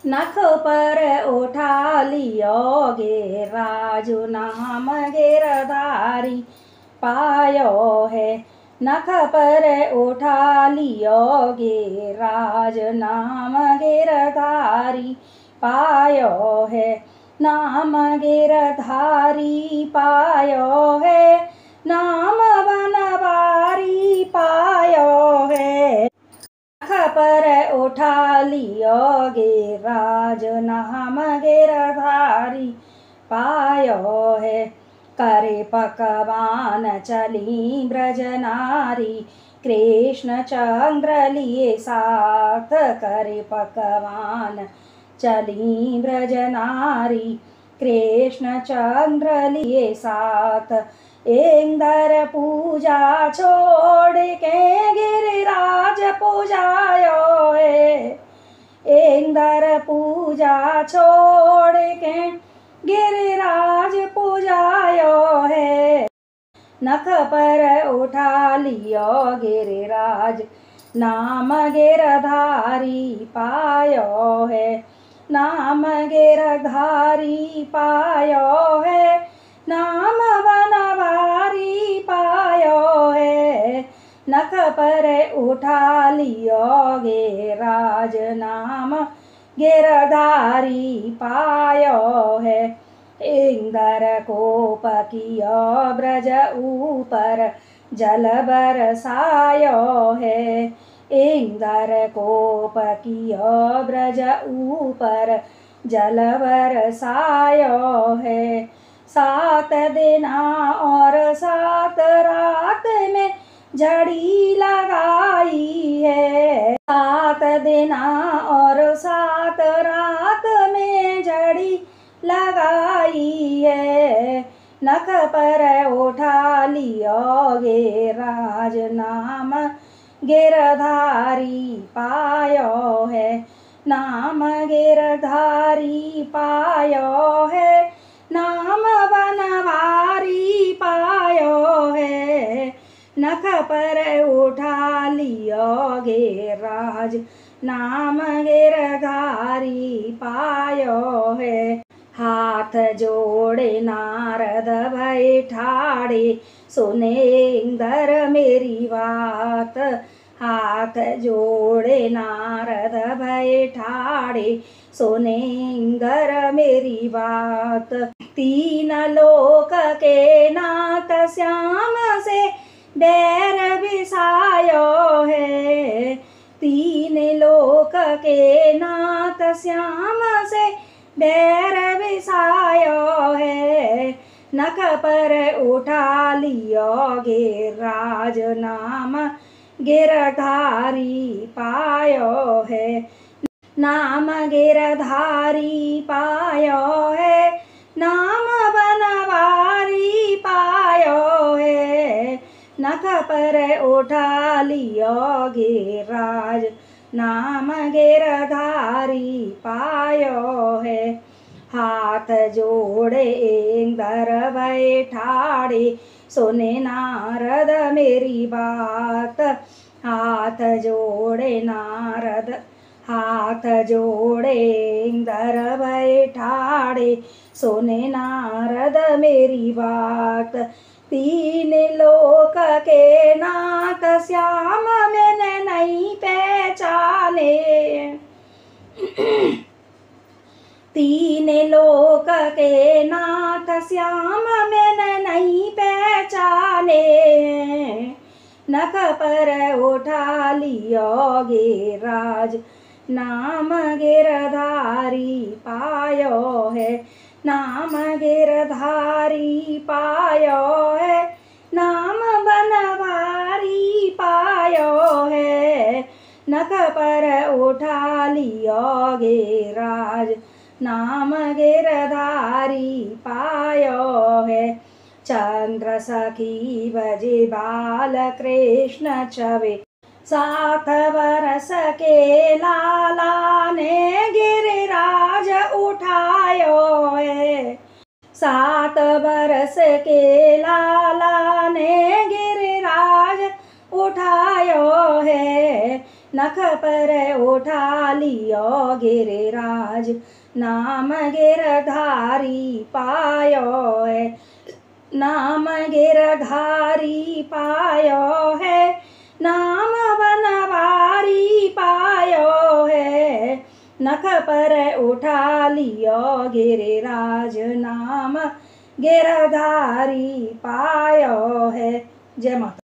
नख पर उठा लियो गिरिराज नाम गिरधारी पायो है। नख पर उठा लियो गिरिराज नाम गिरधारी पायो है। नाम गिरधारी पायो है, नाम बनवारी पायो है। नख पर उठा लियो गिरिराज नाम गिरधारी पायो है। करे पकवान चली ब्रज नारी कृष्ण चंद्र लिए साथ। करे पकवान चली ब्रज नारी कृष्ण चंद्र लिए साथ। इंदर पूजा छोड़ के गिरिराज पूजायो है। इंदर पूजा छोड़ के गिरिराज पूजायो है। नख पर उठा लियो गिरिराज नाम गिरधारी पायो है। नाम गिरधारी पायो है, नाम बनवारी पायो है। नख पर उठा लियो गिरिराज नाम गिरधारी पायो है। इंदर कोप कियो ब्रज ऊपर जल बरसायो है। इंदर कोप कियो ब्रज ऊपर जल बरसायो है। 7 दिन और 7 रात में झड़ी लगाई है। 7 दिन और 7 रात में झड़ी लगाई है। नख पर उठा लियो गिरिराज नाम गिरधारी पायो है। नाम गिरधारी पायो है, नाम बनवारी पायो है। नख पर उठा लियो गिरिराज नाम गिरधारी पायो है। हाथ जोड़े नारद भय ठाड़े सुने इंदर मेरी बात। हाथ जोड़े नारद भय ठाड़े सुने इंदर मेरी बात। 3 लोक के नाथ श्याम से बैर बिसायो है। 3 लोक के नाथ श्याम से बैर बिसायो है। नख पर उठा लियो गिरिराज नाम गिरधारी पायो है। नाम गिरधारी पायो है, नाम बनवारी पायो है। नख पर उठा लियो गिरिराज नाम गिरधारी पायो है। हाथ जोड़े इंदर भय ठाड़े सुने नारद मेरी बात। हाथ जोड़े नारद, हाथ जोड़े इंदर भय ठाड़े सुने नारद मेरी बात। 3 लोक के नाथ श्याम मैंने नहीं पहचाने। 3 लोक के नाथ श्याम मैंने नहीं पहचाने। नख पर उठा लियो गिरिराज नाम गिरधारी पायो है। नाम गिरधारी पायो है, नाम बनवारी पायो है। नख पर उठा लियो गिरिराज नाम गिरधारी पायो है। चंद्र सखी बजे बाल कृष्ण छवे 7 बरस के लाला ने गिरिराज उठायो है। 7 बरस के लाला ने गिरिराज उठायो है। नख पर उठा लियो गिरिराज, नाम गिरधारी पायो है, नाम गिरधारी पायो है, नाम बनवारी पायो है। नख पर उठा लियो गिरिराज, नाम गिरधारी पायो है। जय माता।